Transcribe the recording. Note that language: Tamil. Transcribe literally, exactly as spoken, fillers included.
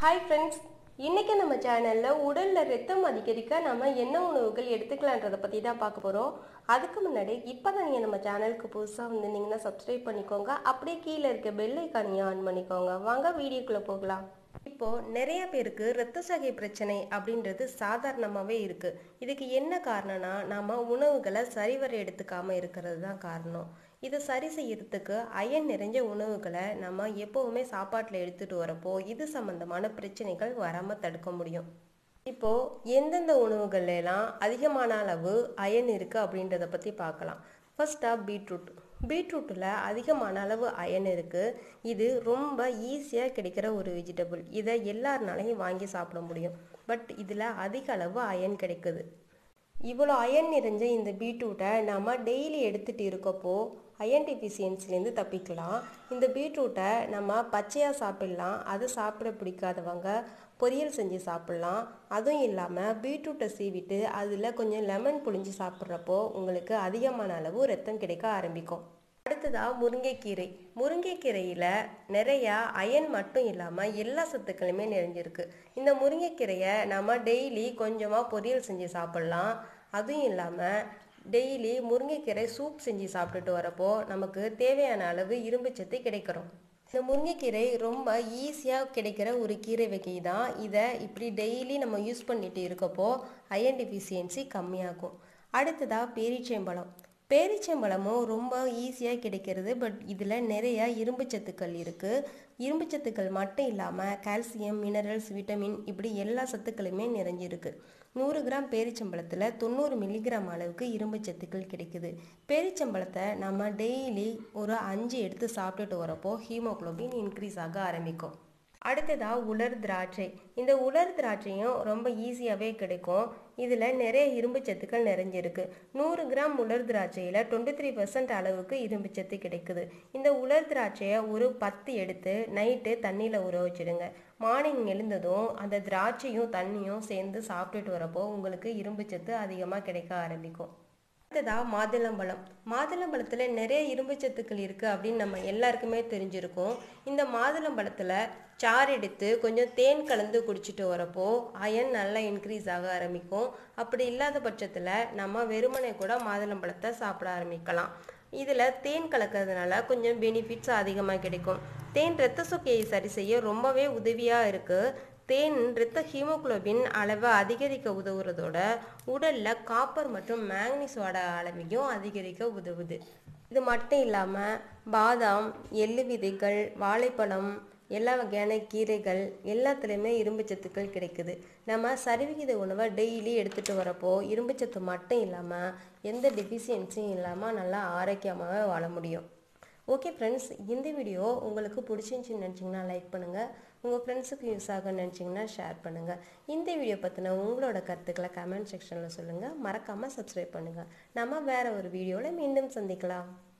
Hi friends, இன்னைக்கு நம்ம சேனல்ல உடல்ல ரத்தம் அதிகரிக்க நாம என்ன உணவுகள் எடுத்துக்கலாம்ன்றத பத்தி தான் பார்க்க போறோம். அதுக்கு முன்னாடி இப்பதான் நீங்க நம்ம சேனலுக்கு புதுசா வந்திருந்தீங்கன்னா சப்ஸ்கிரைப் பண்ணிக்கோங்க. அப்படியே கீழ இருக்க பெல் ஐகானையும் ஆன் பண்ணிக்கோங்க. வாங்க வீடியோக்குள்ள போகலாம். இப்போ நிறைய பேருக்கு இரத்த சோகை பிரச்சனை அப்படின்றது சாதாரணமாவே இருக்கு. இதுக்கு என்ன காரணம்னா நாம உணவுகளை சரிவர எடுத்துக்காம இருக்கிறது தான் காரணம். இதை சரி செய்யறதுக்கு அயன் நிறைஞ்ச உணவுகளை நம்ம எப்பவுமே சாப்பாட்டில் எடுத்துட்டு வரப்போ இது சம்பந்தமான பிரச்சனைகள் வராம தடுக்க முடியும். இப்போ எந்தெந்த உணவுகள்ல எல்லாம் அதிகமான அளவு அயன் இருக்கு அப்படின்றத பத்தி பார்க்கலாம். ஃபர்ஸ்டா பீட்ரூட். பீட்ரூட்டில் அதிகமான அளவு அயன் இருக்கு. இது ரொம்ப ஈஸியாக கிடைக்கிற ஒரு வெஜிடபிள். இதை எல்லாருனாலையும் வாங்கி சாப்பிட முடியும். பட் இதில் அதிக அளவு அயன் கிடைக்குது. இவ்வளோ அயன் நிறைஞ்ச இந்த பீட்ரூட்டை நம்ம டெய்லி எடுத்துகிட்டு இருக்கப்போ அயன் டெஃபிஷியன்சிலேருந்து தப்பிக்கலாம். இந்த பீட்ரூட்டை நம்ம பச்சையாக சாப்பிட்லாம். அது சாப்பிட பிடிக்காதவங்க பொரியல் செஞ்சு சாப்பிட்லாம். அதுவும் இல்லாமல் பீட்ரூட்டை சீவிட்டு அதில் கொஞ்சம் லெமன் புழிஞ்சு சாப்பிட்றப்போ உங்களுக்கு அதிகமான அளவு ரத்தம் கிடைக்க ஆரம்பிக்கும். அடுத்ததாக முருங்கைக்கீரை. முருங்கைக்கீரையில் நிறையா அயன் மட்டும் இல்லாமல் எல்லா சத்துக்களுமே நிறைஞ்சிருக்கு. இந்த முருங்கைக்கீரையை நம்ம டெய்லி கொஞ்சமாக பொரியல் செஞ்சு சாப்பிட்லாம். அதுவும் இல்லாமல் டெய்லி முருங்கைக்கீரை சூப் செஞ்சு சாப்பிட்டுட்டு வரப்போ நமக்கு தேவையான அளவு இரும்பு சத்து கிடைக்கிறோம். இந்த முருங்கைக்கீரை ரொம்ப ஈஸியாக கிடைக்கிற ஒரு கீரை வகை தான். இதை இப்படி டெய்லி நம்ம யூஸ் பண்ணிட்டு இருக்கப்போ அயன் டெஃபிஷியன்சி கம்மியாகும். அடுத்ததாக பேரீச்சம்பழம். பேரீச்சம்பழமும் ரொம்ப ஈஸியாக கிடைக்கிறது. பட் இதில் நிறைய இரும்பு சத்துக்கள் இருக்குது. இரும்பு சத்துக்கள் மட்டும் இல்லாமல் கால்சியம், மினரல்ஸ், விட்டமின் இப்படி எல்லா சத்துக்களுமே நிறைஞ்சிருக்கு. நூறு கிராம் பேரீச்சம்பழத்தில் தொண்ணூறு மில்லிகிராம் அளவுக்கு இரும்பு சத்துக்கள் கிடைக்குது. பேரீச்சம்பழத்தை நம்ம டெய்லி ஒரு அஞ்சு எடுத்து சாப்பிட்டுட்டு வரப்போ ஹீமோகுளோபின் இன்க்ரீஸ் ஆக ஆரம்பிக்கும். அடுத்ததாக உலர் திராட்சை. இந்த உலர் திராட்சையும் ரொம்ப ஈஸியாகவே கிடைக்கும். இதில் நிறைய இரும்பு சத்துக்கள் நிறைஞ்சிருக்கு. நூறு கிராம் உலர் திராட்சையில் டுவெண்ட்டி த்ரீ பர்சன்ட் அளவுக்கு இரும்பு சத்து கிடைக்குது. இந்த உலர் திராட்சையை ஒரு பத்து எடுத்து நைட்டு தண்ணியில் ஊற வச்சுடுங்க. மார்னிங் எழுந்ததும் அந்த திராட்சையும் தண்ணியும் சேர்ந்து சாப்பிட்டுட்டு வரப்போ உங்களுக்கு இரும்பு சத்து அதிகமாக கிடைக்க ஆரம்பிக்கும். அடுத்ததாக மாதுளம்பழம். மாதுளம்பழத்தில் நிறைய இரும்பு சத்துக்கள் இருக்குது அப்படின்னு நம்ம எல்லாருக்குமே தெரிஞ்சிருக்கும். இந்த மாதுளம்பழத்தில் சாறு எடுத்து கொஞ்சம் தேன் கலந்து குடிச்சிட்டு வரப்போ அயன் நல்லா இன்க்ரீஸ் ஆக ஆரம்பிக்கும். அப்படி இல்லாத பட்சத்தில் நம்ம வெறுமனை கூட மாதுளம்பழத்தை சாப்பிட ஆரம்பிக்கலாம். இதில் தேன் கலக்கிறதுனால கொஞ்சம் பெனிஃபிட்ஸ் அதிகமாக கிடைக்கும். தேன் இரத்த சோகையை சரி செய்ய ரொம்பவே உதவியாக இருக்குது. தேன் இரத்த ஹீமோகுளோபின் அளவை அதிகரிக்க உதவுறதோட உடலில் காப்பர் மற்றும் மேக்னீஸோட அளவையும் அதிகரிக்க உதவுது. இது மட்டும் இல்லாமல் பாதாம், எள்ளு விதைகள், வாழைப்பழம், எல்லா வகையான கீரைகள் எல்லாத்துலேயுமே இரும்பு சத்துக்கள் கிடைக்குது. நம்ம சரிவிகித உணவை டெய்லி எடுத்துகிட்டு வரப்போ இரும்பு சத்து மட்டும் இல்லாமல் எந்த டெஃபிஷியன்சியும் இல்லாமல் நல்லா ஆரோக்கியமாகவே வாழ முடியும். ஓகே ஃப்ரெண்ட்ஸ், இந்த வீடியோ உங்களுக்கு பிடிச்சிருந்துச்சின்னு நினச்சிங்கன்னா லைக் பண்ணுங்கள். உங்கள் ஃப்ரெண்ட்ஸுக்கு யூஸ் ஆகும்னு நினச்சிங்கன்னா ஷேர் பண்ணுங்கள். இந்த வீடியோ பற்றின உங்களோட கருத்துக்களை கமெண்ட் செக்ஷனில் சொல்லுங்கள். மறக்காமல் சப்ஸ்கிரைப் பண்ணுங்கள். நம்ம வேறு ஒரு வீடியோவில் மீண்டும் சந்திக்கலாம்.